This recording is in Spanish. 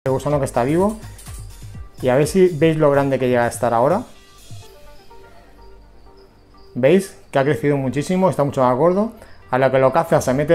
el gusano que está vivo. Y a ver si veis lo grande que llega a estar ahora. ¿Veis? Que ha crecido muchísimo, está mucho más gordo. A lo que lo caza se mete